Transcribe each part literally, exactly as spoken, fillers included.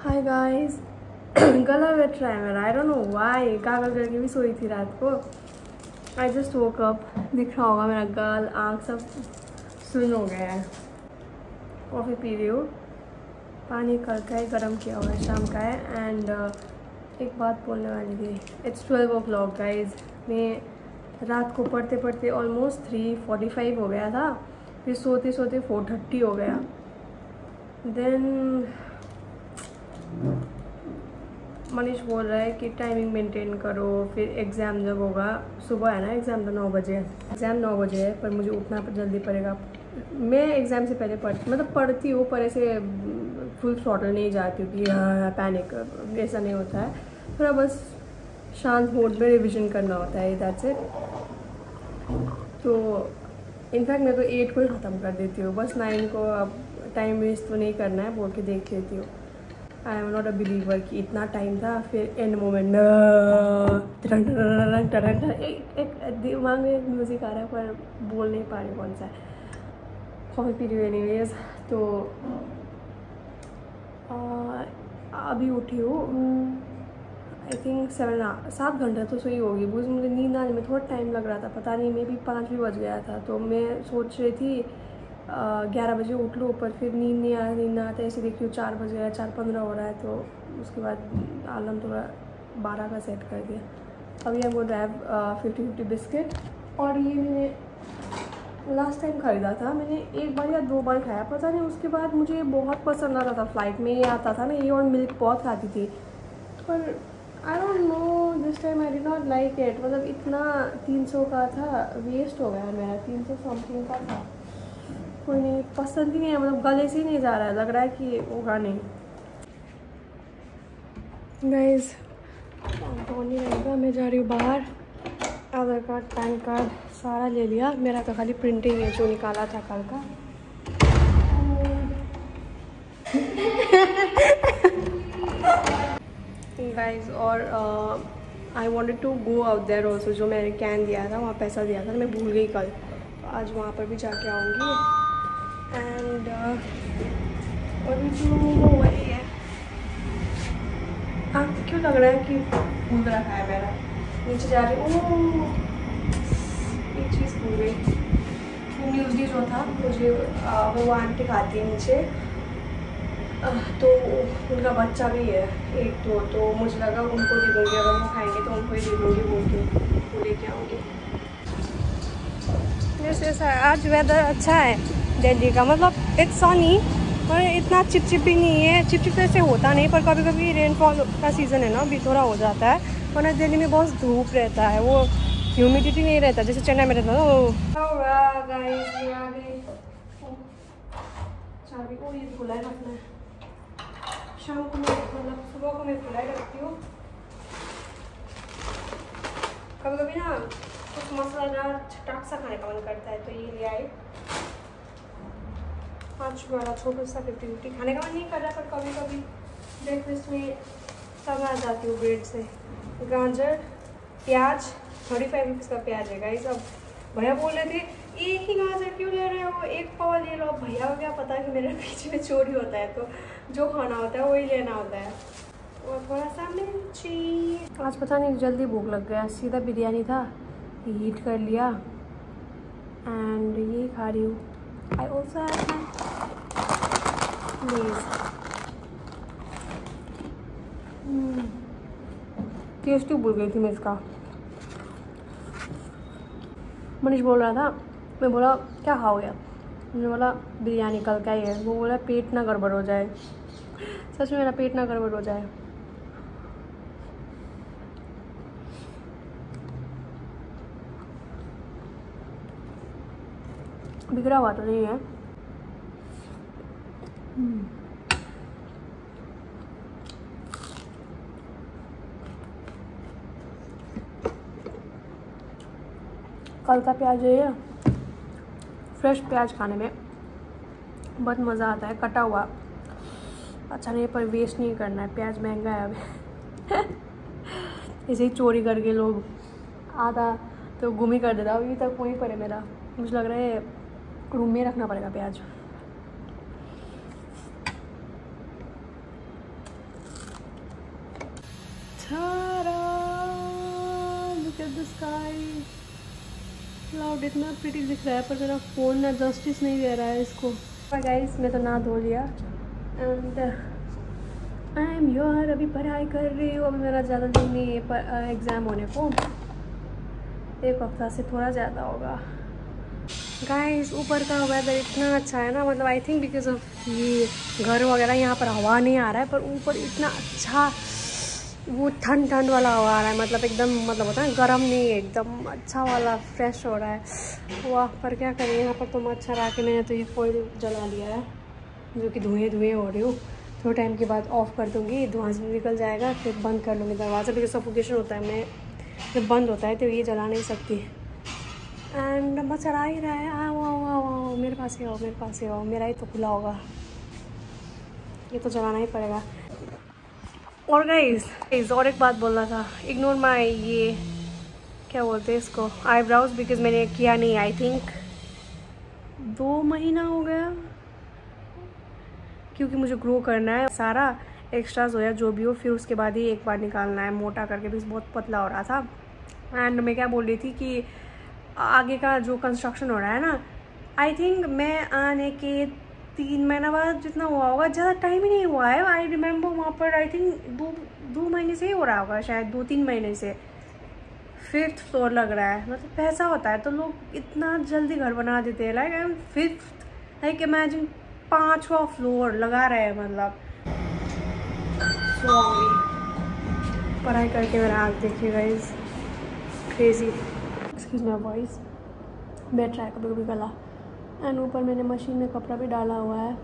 Hi guys, गला बैठ रहा है मेरा। I don't know why. Gargle करके भी सोई थी रात को। I just woke up. दिख रहा होगा मेरा गाल, आँख सब सुन हो गया है। कॉफ़ी पी रही हूँ। पानी कल का ही गर्म किया हुआ है, शाम का है। एंड uh, एक बात बोलने वाली थी। It's twelve o'clock guys. मैं रात को पढ़ते पढ़ते ऑलमोस्ट थ्री फोर्टी फाइव हो गया था। फिर सोते सोते फोर थर्टी हो गया। देन मनीष बोल रहा है कि टाइमिंग मेंटेन करो, फिर एग्ज़ाम जब होगा, सुबह है ना एग्ज़ाम, तो नौ बजे एग्ज़ाम नौ बजे है, पर मुझे उठना जल्दी पड़ेगा। मैं एग्ज़ाम से पहले पढ़ मतलब पढ़ती हूँ, पर ऐसे फुल थ्रॉटल नहीं जाती हूँ कि हाँ पैनिक, ऐसा नहीं होता है। थोड़ा बस शांत मोड में रिविज़न करना होता है, दैट्स इट। तो इनफैक्ट मैं तो एट को ही ख़त्म कर देती हूँ, बस नाइन को अब टाइम वेस्ट तो नहीं करना है बोल के देख लेती हूँ। I am not a believer कि इतना टाइम था, फिर एंड मोमेंट एक एक दिमाग में एक म्यूज़िक आ रहा है, पर बोल नहीं पा रही कौन सा है। कॉफ़ी पी रही हूँ एनीवेज। तो आ, अभी उठी हूँ, आई थिंक सेवन सात घंटे तो सोई होगी। बिकॉज मुझे नींद आने में थोड़ा टाइम लग रहा था, पता नहीं मे भी पाँच भी बज गया था। तो मैं सोच रही थी ग्यारह बजे उठ लूँ, पर फिर नींद नहीं आ नींद ना आता। ऐसे देखी हूँ चार बज गया, चार पंद्रह हो रहा है। तो उसके बाद आलम थोड़ा बारह का सेट कर दिया। अभी हम going to have fifty fifty biscuit. और ये मैंने लास्ट टाइम ख़रीदा था, मैंने एक बार या दो बार खाया, पता नहीं। उसके बाद मुझे बहुत पसंद आ रहा था। फ्लाइट में ये आता था ना, ये और मिल्क बहुत खाती थी, पर I don't know this time I did not like it. मतलब इतना तीन सौ का था, वेस्ट हो गया मेरा। तीन सौ समथिंग का था, कोई नहीं, पसंद ही नहीं है। मतलब गले से ही नहीं जा रहा है, लग रहा है कि होगा नहीं। गाइस तो नहीं रहेगा, मैं जा रही हूँ बाहर। आधार कार्ड, पैन कार्ड सारा ले लिया। मेरा तो खाली प्रिंटिंग है जो निकाला था कल का। गाइस और I wanted to go out there also. जो मैंने कैन दिया था, वहाँ पैसा दिया था, मैं भूल गई कल। तो आज वहाँ पर भी जाके आऊँगी। एंड अभी जो वही है। आपको क्यों लग रहा है कि भूल रखा है मेरा? नीचे जा रही हूँ, एक चीज़ भूल गई। वो म्यूजली जो था मुझे, वो आंटी खाती है नीचे, तो उनका बच्चा भी है एक दो, तो मुझे लगा उनको दे दूँगी। अगर वो खाएंगे तो उनको ही दे दूँगी बोल के वो लेके आऊँगी। जैसे आज वेदर अच्छा है दिल्ली का, मतलब इट्स सनी, और इतना चिपचिप भी नहीं है। चिपचिप ऐसे होता नहीं, पर कभी कभी रेनफॉल का सीज़न है ना, अभी थोड़ा हो जाता है। वरना दिल्ली में बहुत धूप रहता है, वो ह्यूमिडिटी नहीं रहता जैसे चेन्नई में रहता है। वो ये खुला रखना है, शाम को मैं मतलब सुबह को मैं खुला रखती हूँ। कभी कभी ना कुछ मसालेदार चटाक सा खाने का मन करता है, तो ये ले आई। पाँच बड़ा छोटा सा फिफ्टी फिफ्टी खाने का मन नहीं कर रहा, पर कभी कभी ब्रेकफास्ट में सब आ जाती हूँ ब्रेड से। गाजर, प्याज, थर्टी फाइव रुपीज़ का प्याज है गाइस। अब भैया बोल रहे थे एक ही गाजर क्यों ले रहे हो, एक पाव ले लो। भैया को क्या पता कि मेरे पीछे में चोरी होता है, तो जो खाना होता है वही लेना होता है। और थोड़ा सा मिर्ची। आज पता नहीं जल्दी भूख लग गया, सीधा बिरयानी था, हीट कर लिया एंड ये खा रही हूँ। I also have my tasty भूल गई थी मैं इसका। मनीष बोल रहा था, मैं बोला क्या खाओगे? मैंने बोला बिरयानी कल का ही है। वो बोला पेट ना गड़बड़ हो जाए। सच में मेरा पेट ना गड़बड़ हो जाए। बिगड़ा हुआ तो नहीं है। कल का प्याज है, फ्रेश प्याज खाने में बहुत मज़ा आता है। कटा हुआ अच्छा नहीं, पर वेस्ट नहीं करना है। प्याज महंगा है अभी। ऐसे ही चोरी करके लोग आधा तो गुम ही कर देता। अभी तक वहीं पर है मेरा। मुझे लग रहा है रूम में रखना पड़ेगा प्याज। Look at the sky, cloud इतना प्रिटी दिख रहा है पर मेरा फ़ोन ना जस्टिस नहीं दे रहा है इसको। गाइस मैं तो नहा धो लिया एंड आई एम योर, अभी पढ़ाई कर रही हूँ। अभी मेरा ज़्यादा दिन नहीं है पर एग्ज़ाम होने को, एक हफ्ता से थोड़ा ज़्यादा होगा। गाइस ऊपर का वेदर इतना अच्छा है ना, मतलब आई थिंक बिकॉज ऑफ ये घर वगैरह यहाँ पर हवा नहीं आ रहा है, पर ऊपर इतना अच्छा वो ठंड ठंड वाला हवा आ रहा है, मतलब एकदम मतलब होता है गर्म नहीं है, एकदम अच्छा वाला फ्रेश हो रहा है। वाह, पर क्या करें यहाँ पर तो मच्छर आके मैंने तो ये फॉइल जला लिया है जो कि धुएँ धुएँ हो रही हूँ। थोड़े टाइम के बाद ऑफ़ कर दूँगी, धुआं से निकल जाएगा, फिर बंद कर लूँगी दरवाज़ा बिकॉज सफोकेशन होता है। मैं जब बंद होता है तो ये जला नहीं सकती। एंड मच्छर आ ही रहा है, आओ आओ आओ आओ मेरे पास ही आओ, मेरे पास ही आओ, मेरा ही तो खुला होगा, ये तो जलाना ही पड़ेगा। और गाइस और एक बात बोलना था, इग्नोर माई ये क्या बोलते हैं इसको, आईब्राउज, बिकॉज मैंने किया नहीं, आई थिंक दो महीना हो गया, क्योंकि मुझे ग्रो करना है, सारा एक्स्ट्राज हो या जो भी हो, फिर उसके बाद ही एक बार निकालना है मोटा करके, भी बहुत पतला हो रहा था। एंड मैं क्या बोल रही थी कि आगे का जो कंस्ट्रक्शन हो रहा है ना, आई थिंक मैं आने के तीन महीना बाद जितना हुआ होगा, ज़्यादा टाइम ही नहीं हुआ है। आई रिमेंबर वहाँ पर आई थिंक दो दो महीने से ही हो रहा होगा, शायद दो तीन महीने से फिफ्थ फ्लोर लग रहा है। मतलब पैसा होता है तो लोग इतना जल्दी घर बना देते हैं, like I am fifth, like imagine पाँचवा फ्लोर लगा रहे हैं, मतलब पढ़ाई करके मेरा आँख देखिए guys, crazy, excuse my voice, बैठ रहा है कभी कभी गला। एंड ऊपर मैंने मशीन में कपड़ा भी डाला हुआ है,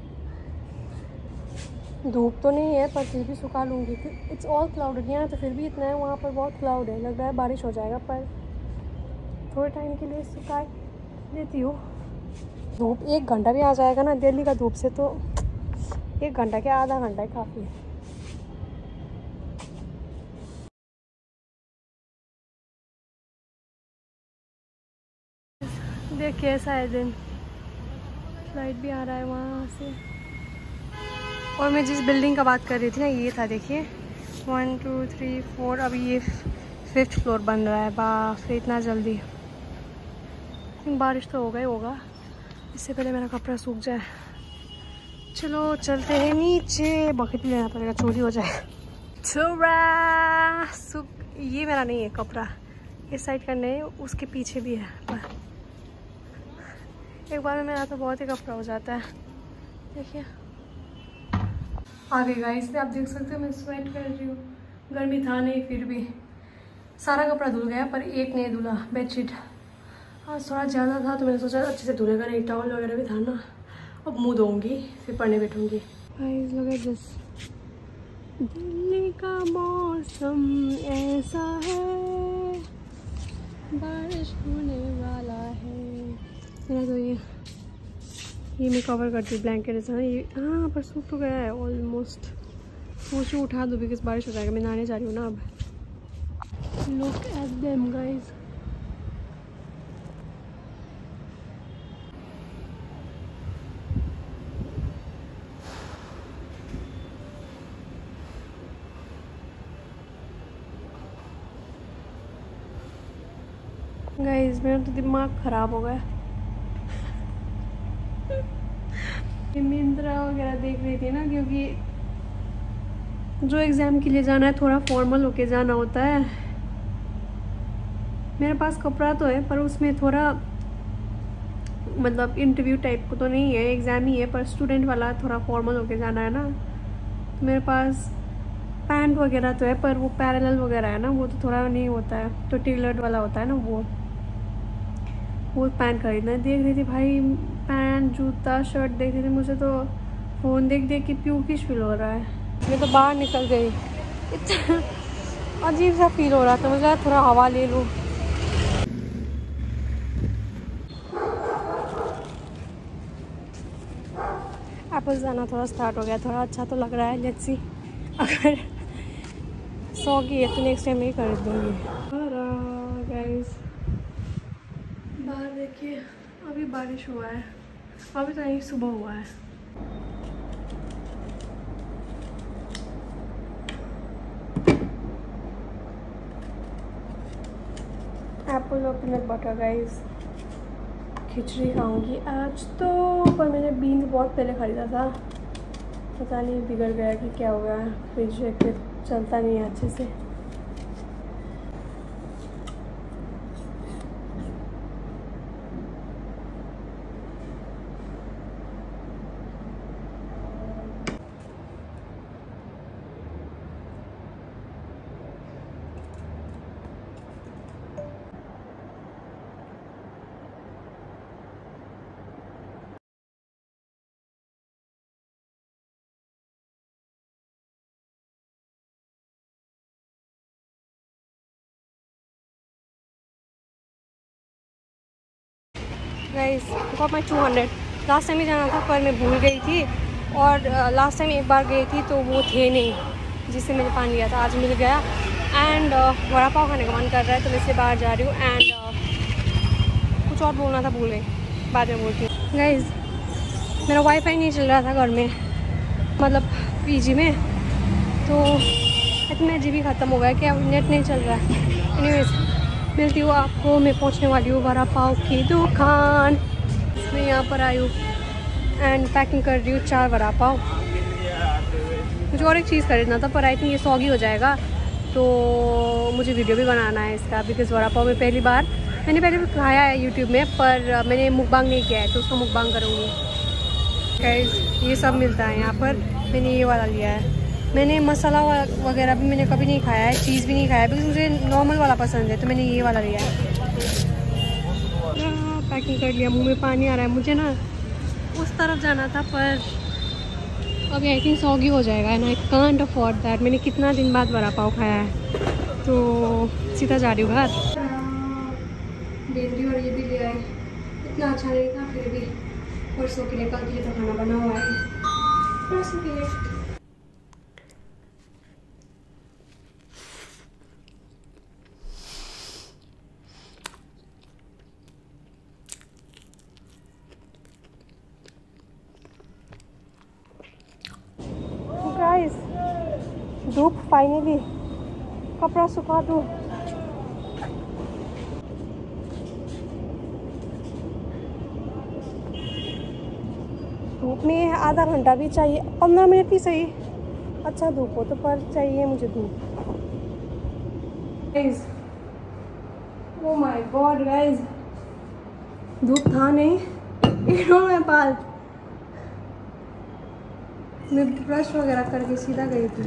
धूप तो नहीं है पर फिर भी सुखा लूँगी। इट्स ऑल क्लाउडेड, यहाँ तो फिर भी इतना है, वहाँ पर बहुत क्लाउड है, लग रहा है बारिश हो जाएगा, पर थोड़े टाइम के लिए सुखा देती हूँ। धूप एक घंटा भी आ जाएगा ना दिल्ली का धूप से, तो एक घंटा क्या आधा घंटा ही काफ़ी है। देखिए ऐसा है दिन, फ्लाइट भी आ रहा है वहाँ से। और मैं जिस बिल्डिंग का बात कर रही थी ना, ये था, देखिए वन टू थ्री फोर, अभी ये फिफ्थ फ्लोर बन रहा है। बाप रे इतना जल्दी, बारिश तो होगा ही होगा, इससे पहले मेरा कपड़ा सूख जाए। चलो चलते हैं नीचे, बकेट भी लेना पड़ेगा, चोरी हो जाएगा। चोरा सूख, ये मेरा नहीं है कपड़ा, इस साइड का नहीं, उसके पीछे भी है, पर एक बार में मेरा तो बहुत ही कपड़ा हो जाता है। देखिए आगे गाइस में आप देख सकते हो मैं स्वेट कर रही हूँ, गर्मी था नहीं फिर भी सारा कपड़ा धुल गया, पर एक नहीं धुला, बेडशीट आज थोड़ा ज़्यादा था तो मैंने सोचा अच्छे से धुलेगा नहीं, टॉवल वगैरह भी था ना। अब मुँह धोऊंगी फिर पढ़ने बैठूंगी। Guys look at this, Delhi का मौसम ऐसा है, बारिश होने वाला है। मेरा तो ये ये मैं कवर करती हूँ ब्लैंकेट ऐसा, ये हाँ पर सूख तो गया है ऑलमोस्ट, सोच उठा दूँ बिकॉज बारिश हो जाएगा, मैं नहाने जा रही हूँ ना अब। Look at them guys, guys मेरा तो दिमाग ख़राब हो गया। मिंत्रा वगैरह देख रही थी ना, क्योंकि जो एग्ज़ाम के लिए जाना है थोड़ा फॉर्मल होके जाना होता है। मेरे पास कपड़ा तो है पर उसमें थोड़ा मतलब इंटरव्यू टाइप को तो नहीं है, एग्ज़ाम ही है, पर स्टूडेंट वाला थोड़ा फॉर्मल होके जाना है ना। तो मेरे पास पैंट वगैरह तो है पर वो पैरेलल वगैरह है ना, वो तो थोड़ा नहीं होता है, तो टेलर्ड वाला होता है ना, वो वो पैंट खरीदना देख रही थी भाई, पैंट जूता शर्ट देख रही थी। मुझे तो फ़ोन देख देख के प्यूकिश फील हो रहा है, मैं तो बाहर निकल गई, इतना अजीब सा फील हो रहा था, मुझे थोड़ा हवा ले लूँ। एप्पल आना थोड़ा स्टार्ट हो गया, थोड़ा अच्छा तो लग रहा है, लेट्स सी, अगर सौ की है तो नेक्स्ट टाइम ही खरीद दूँगी। गाइस बाहर देखिए, अभी बारिश हुआ है, अभी तो नहीं सुबह हुआ है। एप्पल और पीनट बटर गाइस। खिचड़ी खाऊंगी आज तो, पर मैंने बीन्स बहुत पहले ख़रीदा था, पता नहीं बिगड़ गया कि क्या हो गया, फ्रिज के चलता नहीं है अच्छे से। Guys got my two hundred. Last time ही जाना था पर मैं भूल गई थी, और लास्ट टाइम एक बार गई थी तो वो थे नहीं जिससे मैंने पानी लिया था, आज मिल गया। एंड वड़ा पाव खाने का मन कर रहा है तो मैं इसलिए बाहर जा रही हूँ। एंड uh, कुछ और बोलना था, भूल गई, बाद में बोलती हूँ। गाइस मेरा वाईफाई नहीं चल रहा था घर में, मतलब पीजी में, तो इतना जी बी ख़त्म हो गया कि अब नेट नहीं चल रहा है। एनीवेज मिलती हूँ आपको, मैं पहुँचने वाली हूँ वड़ा पाव की दुकान। मैं यहाँ पर आई हूँ एंड पैकिंग कर रही हूँ चार वड़ा पाव। मुझे और एक चीज़ खरीदना था पर आई थिंक ये सॉगी हो जाएगा, तो मुझे वीडियो भी बनाना है इसका, बिकॉज़ वड़ा पाव में पहली बार मैंने पहले भी खाया है यूट्यूब में, पर मैंने मुकबांग नहीं किया है, तो उसका मुकबांग करूँगी। गाइस ये सब मिलता है यहाँ पर, मैंने ये वाला लिया है। मैंने मसाला वगैरह भी मैंने कभी नहीं खाया है, चीज़ भी नहीं खाया है, बिकॉज मुझे नॉर्मल वाला पसंद है, तो मैंने ये वाला लिया है। पैकिंग कर लिया, मुंह में पानी आ रहा है। मुझे ना उस तरफ जाना था पर अभी आई थिंक सॉगी हो जाएगा and I can't afford that. मैंने कितना दिन बाद वड़ा पाव खाया है, तो सीधा जा रही हूँ घर। बेटी और ये भी ले आए, इतना अच्छा नहीं था फिर भी, परसों के लिए, कल के लिए तो खाना बना हुआ है, परसों के लिए। धूप फाइनली, कपड़ा सुखा दूँ। धूप में आधा घंटा भी चाहिए, पंद्रह मिनट भी सही, अच्छा धूप हो तो, पर चाहिए मुझे धूप। Guys oh my god guys, धूप था नहीं, इग्नोर माय बाल। मैं ब्रश वगैरह करके सीधा गई थी,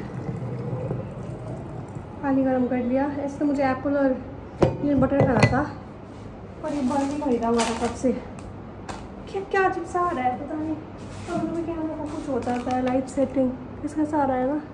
पानी गर्म कर लिया। ऐसे तो मुझे एप्पल और पीनट बटर खाना था, और ये बर्गर भी खरीदा हुआ था कब से। क्या क्या अजीब सा आ रहा है, पता नहीं, कभी कभी क्या का कुछ होता था। लाइट सेटिंग इसका सा आ रहा है ना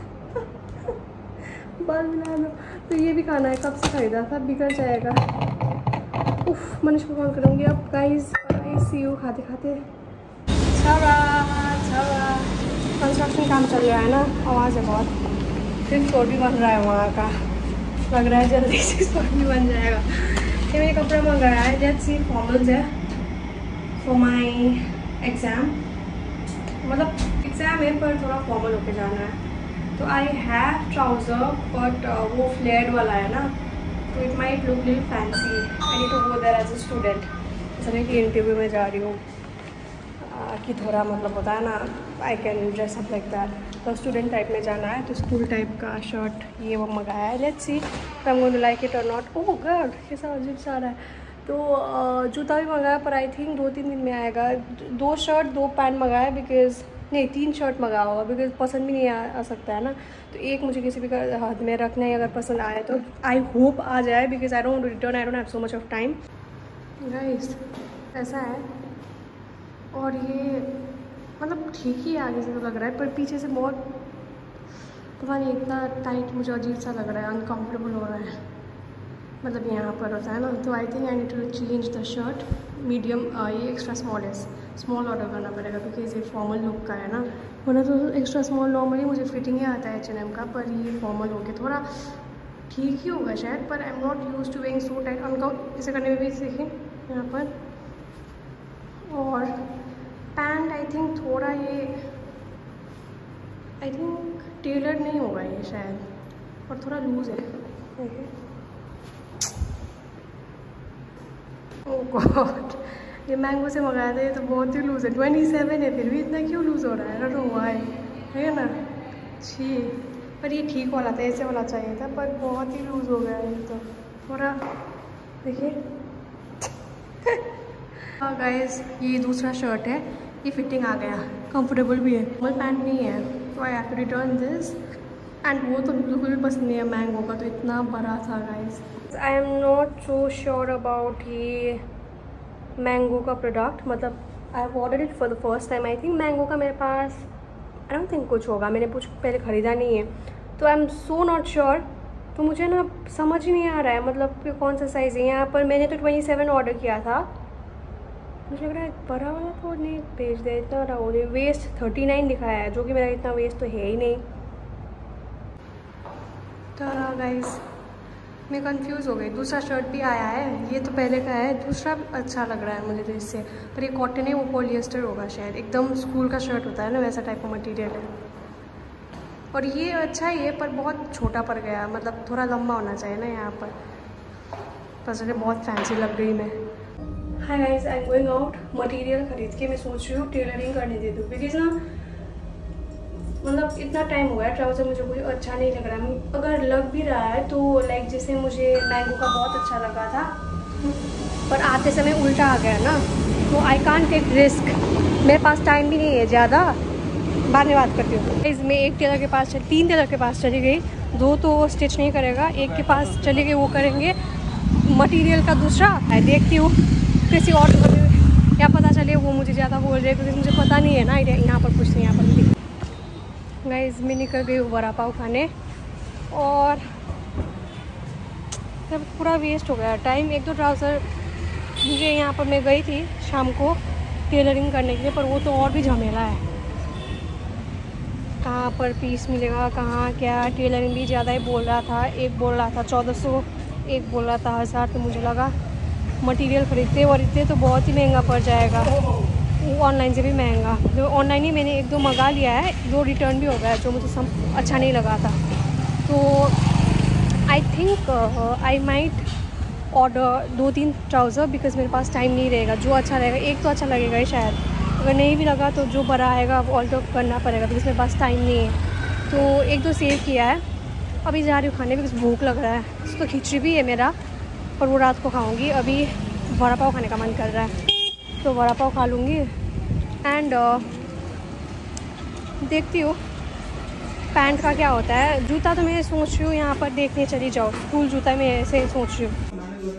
बाल मिला लो। तो ये भी खाना है, कब से खरीदा था, बिगड़ जाएगा। उफ, मनीष को कॉल करूँगी अब। गाइस आई सी यू खाते खाते। छावा छावा, कंस्ट्रक्शन काम चल रहा है ना, आवाज़ है बहुत। फिफ्थ फ्लोर भी बन रहा है वहाँ का, लग रहा है जल्दी से फ्लोर भी बन जाएगा। ये मैंने कपड़ा मंगाया है, लेट्स सी, फॉर्मल्स है फॉर माई एग्ज़ाम, मतलब एग्ज़ाम है पर थोड़ा फॉर्मल होके जाना है। तो आई हैव ट्राउज़र बट वो फ्लेयर्ड वाला है ना, तो it might look little fancy. I need to go there as a student. जैसे कि इंटरव्यू में जा रही हूँ कि थोड़ा मतलब होता है ना, I can dress up like that. तो स्टूडेंट टाइप में जाना है, तो स्कूल टाइप का शर्ट ये वो मंगाया है। Let's see I am going to like it और नॉट। ओह गॉड कैसा अजीब सा आ रहा है। तो जूता भी मंगाया पर आई थिंक दो तीन दिन में आएगा। दो शर्ट दो पैंट मंगाया, बिकॉज नहीं तीन शर्ट मंगाया होगा, बिकॉज पसंद भी नहीं आ, आ सकता है ना, तो एक मुझे किसी भी हाथ में रखना है। अगर पसंद आए तो आई होप आ जाए, because I don't return, I don't have so much of time. Guys ऐसा है, और ये मतलब ठीक ही आगे से तो लग रहा है, पर पीछे से बहुत पता नहीं, इतना टाइट मुझे अजीब सा लग रहा है, अनकम्फर्टेबल हो रहा है, मतलब यहाँ पर होता है ना। तो I think I need to change the shirt, medium, ये एक्स्ट्रा स्मॉल है, स्मॉल ऑर्डर करना पड़ेगा बिकॉज ये फॉर्मल लुक का है ना, वरना तो एक्स्ट्रा स्मॉल नॉर्मली मुझे फिटिंग ही आता है एच एन एम का, पर ये फॉर्मल हो गया, थोड़ा ठीक ही होगा शायद, पर I am not use to wearing so tight. अनकम इसे करने में भी सीखें यहाँ पर। और पैंट आई थिंक थोड़ा ये आई थिंक टेलर नहीं होगा ये शायद, और थोड़ा लूज़ है। ओह गॉड, ये मैंगो से मंगाया था, ये तो बहुत ही लूज़ है। ट्वेंटी सेवन है फिर भी इतना क्यों लूज़ हो रहा है? ना तो हुआ है है ना, छी। पर ये ठीक वाला था, ऐसे वाला चाहिए था, पर बहुत ही लूज़ हो गया है ये तो थोड़ा। देखिए हाँ गाइस, ये दूसरा शर्ट है, ये फिटिंग आ गया, कंफर्टेबल भी है, नॉर्मल पैंट नहीं है, तो I have to return this. And वो तो बिल्कुल भी पसंद नहीं है मैंगो का, तो इतना बड़ा था guys. I am not so sure about ये मैंगो का प्रोडक्ट, मतलब I have order it for the first time. I think mango का मेरे पास आई डोंट थिंक कुछ होगा, मैंने कुछ पहले ख़रीदा नहीं है, तो I am so not sure. तो मुझे ना समझ ही नहीं आ रहा है मतलब कि कौन सा साइज़ है। यहाँ पर मैंने तो ट्वेंटी सेवन ऑर्डर किया था, मुझे लग रहा है बड़ा वाला तो नहीं भेज दिया, इतना बड़ा हो नहीं। वेस्ट थर्टी नाइन दिखाया है, जो कि मेरा इतना वेस्ट तो है ही नहीं। तो गाइस मैं कंफ्यूज हो गई। दूसरा शर्ट भी आया है, ये तो पहले का है, दूसरा अच्छा लग रहा है मुझे तो इससे, पर ये कॉटन है, वो पॉलिएस्टर होगा शायद, एकदम स्कूल का शर्ट होता है ना वैसा टाइप का मटेरियल है। और ये अच्छा ही है पर बहुत छोटा पड़ गया, मतलब थोड़ा लंबा होना चाहिए ना यहाँ पर। बस मुझे बहुत फैंसी लग गई मैं। Hi guys, I am going out. Material खरीद के मैं सोच रही हूँ टेलरिंग करने दे दूँ, बिकॉज ना मतलब इतना टाइम हो गया ट्राउज़र मुझे कोई अच्छा नहीं लग रहा। अगर लग भी रहा है तो लाइक जैसे मुझे मैंगो का बहुत अच्छा लगा था, पर आते समय उल्टा आ गया ना, तो आई कांट टेक रिस्क। मेरे पास टाइम भी नहीं है ज़्यादा, बाद में बात करती हूँ। मैं एक टेलर के पास चल तीन टेलर के पास चली गई, दो तो स्टिच नहीं करेगा, एक के पास चली गई, वो करेंगे मटेरियल का दूसरा है। देखती हूँ किसी और क्या पता चले वो मुझे ज़्यादा बोल रहे, क्योंकि मुझे पता नहीं है ना यहाँ पर कुछ नहीं। यहाँ पर गाइस मैं निकल गई हूँ वड़ा पाव खाने, और सब पूरा वेस्ट हो गया टाइम। एक दो ट्राउज़र मुझे यहाँ पर मैं गई थी शाम को टेलरिंग करने के लिए, पर वो तो और भी झमेला है, कहाँ पर पीस मिलेगा कहाँ क्या। टेलरिंग भी ज़्यादा ही बोल रहा था, एक बोल रहा था चौदह सौ, एक बोल रहा था हज़ार। तो मुझे लगा मटेरियल ख़रीदते और इतने तो बहुत ही महंगा पड़ जाएगा, ऑनलाइन से भी महंगा। जो ऑनलाइन ही मैंने एक दो मंगा लिया है, दो रिटर्न भी हो गया जो मुझे सम अच्छा नहीं लगा था। तो I think I might order दो तीन ट्राउज़र, बिकॉज मेरे पास टाइम नहीं रहेगा। जो अच्छा रहेगा, एक तो अच्छा लगेगा ही शायद, अगर नहीं भी लगा तो जो बड़ा आएगा वो ऑल्टर करना पड़ेगा, बिकॉज मेरे पास टाइम नहीं है। तो एक दो सेव किया है, अभी जा रही हूँ खाने, बिकॉज भूख लग रहा है। तो खिचड़ी भी है मेरा, पर वो रात को खाऊँगी। अभी वड़ा पाव खाने का मन कर रहा है, तो वड़ा पाव खा लूँगी। एंड uh, देखती हूँ पैंट का क्या होता है। जूता तो मैं सोच रही हूँ यहाँ पर देखने चली जाओ, स्कूल जूता मैं ऐसे सोच रही हूँ।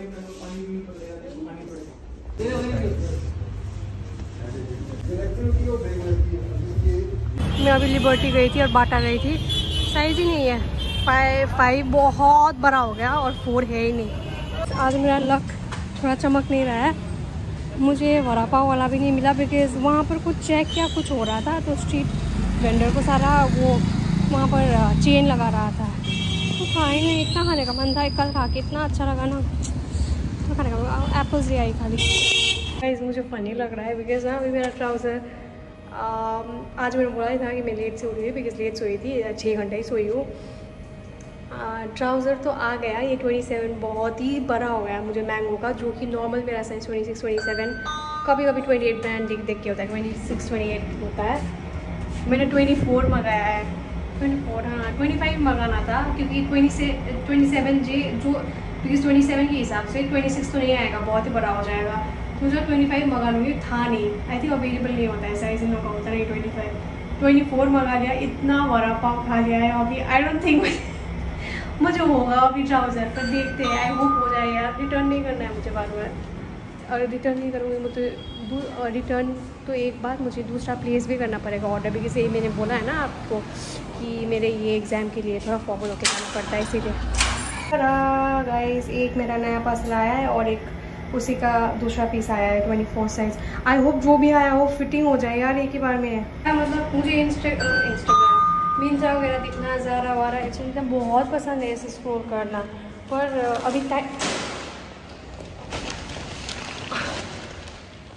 मैं अभी लिबर्टी गई थी और बाटा गई थी, साइज़ ही नहीं है। फाइव फाइव बहुत बड़ा हो गया और फोर है ही नहीं। आज मेरा लक थोड़ा चमक नहीं रहा है, मुझे वड़ा पाव वाला भी नहीं मिला, बिकॉज़ वहाँ पर कुछ चेक क्या कुछ हो रहा था, तो स्ट्रीट वेंडर को सारा वो वहाँ पर चेन लगा रहा था। तो खाए नहीं, इतना खाने का मन था, कल खा के इतना अच्छा लगा ना, तो खाने का। एप्पल्स ले आई खाली। गाइस मुझे फ़नी लग रहा है, बिकॉज़ ना अभी मेरा ट्राउज़र आज मैंने बोला था कि मैं लेट से उठी थी, बिकॉज़ लेट सोई थी, छः घंटे ही सोई हूँ। ट्राउज़र तो आ गया, ये ट्वेंटी सेवन बहुत ही बड़ा हो गया मुझे मैंगो का, जो कि नॉर्मल मेरा size twenty six twenty seven, कभी कभी ट्वेंटी एट ब्रांड देख देख के होता है, ट्वेंटी सिक्स ट्वेंटी एट होता है। मैंने ट्वेंटी फोर मंगाया है, ट्वेंटी फोर हाँ ट्वेंटी फाइव मंगाना था, क्योंकि ट्वेंटी से ट्वेंटी सेवन जे जो बिकॉज ट्वेंटी सेवन के हिसाब से ट्वेंटी सिक्स तो नहीं आएगा, बहुत ही बड़ा हो जाएगा। तो जो ट्वेंटी फाइव मंगा लूँगी, था नहीं, आई थिंक अवेलेबल नहीं होता है साइज़ इन लोगों का, होता नहीं ट्वेंटी फाइव ट्वेंटी फोर मंगा लिया, इतना वड़ा पाव खा लिया है अभी। आई डोंट थिंक मुझे होगा अभी ट्राउज़र, पर देखते हैं, आई होप हो जाए यार। रिटर्न नहीं करना है मुझे बार बार, अगर रिटर्न नहीं करूँगी मुझे रिटर्न तो एक बार मुझे दूसरा प्लेस भी करना पड़ेगा ऑर्डर, बिकॉज ये मैंने बोला है ना आपको कि मेरे ये एग्ज़ाम के लिए थोड़ा फॉर्मल होकर जाना पड़ता है, इसीलिए। गाइस एक मेरा नया पार्सल आया है और एक उसी का दूसरा पीस आया है twenty four size. I hope जो भी आया हो फिटिंग हो जाए यार एक ही बार में। मतलब मुझे इंस्टा इंस्टाग्राम मिंत्रा वगैरह दिखना, ज़ारा वारा एक्चुअली बहुत पसंद है ऐसे स्क्रॉल करना, पर अभी टाइम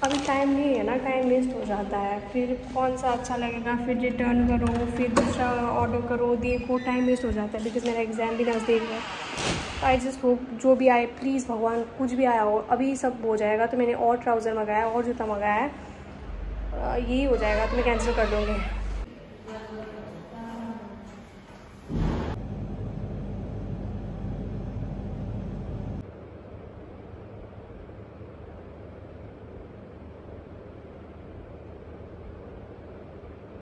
अभी टाइम नहीं है ना, टाइम वेस्ट हो जाता है, फिर कौन सा अच्छा लगेगा, फिर रिटर्न करो, फिर दूसरा ऑर्डर करो, देखो, टाइम वेस्ट हो जाता है बिकॉज मेरा एग्ज़ाम भी नज़दीक है। आई जस्ट होप जो भी आए, प्लीज़ भगवान कुछ भी आया हो, अभी सब हो जाएगा तो मैंने और ट्राउज़र मंगाया और जूता मंगाया है, यही हो जाएगा तो मैं कैंसिल कर दूँगी।